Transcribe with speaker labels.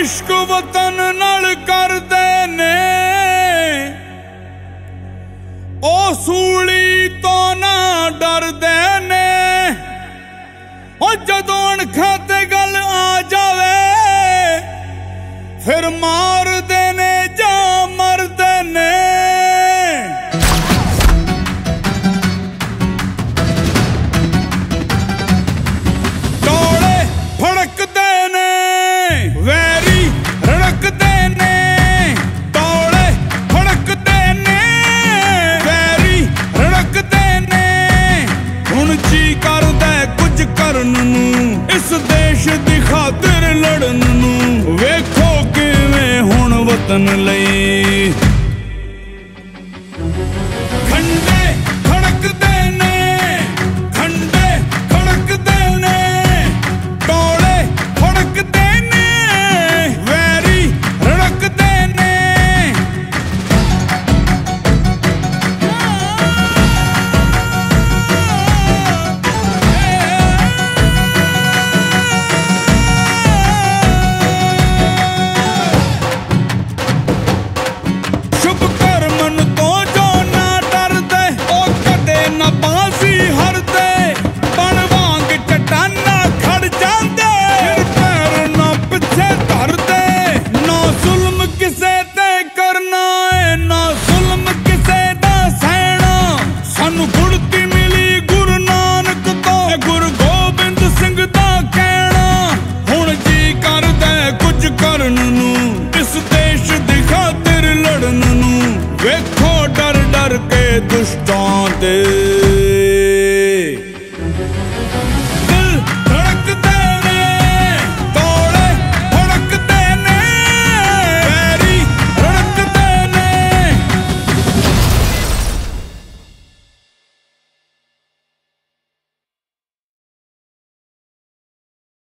Speaker 1: इश्क वतन नाल करदे ने ओ सूली तो ना डरदे ने ओ जदों अणखां ते गल आ जावे फिर मारदे ने जा मरदे ने। टोले फड़कदे ने वैरी रड़कदे ने, टोले फड़कदे ने वैरी रड़कदे ने। हुण जी करदा कुछ करन नूं इस देश दी खातिर लड़न नूं, वेखो किवें हुण वतन लई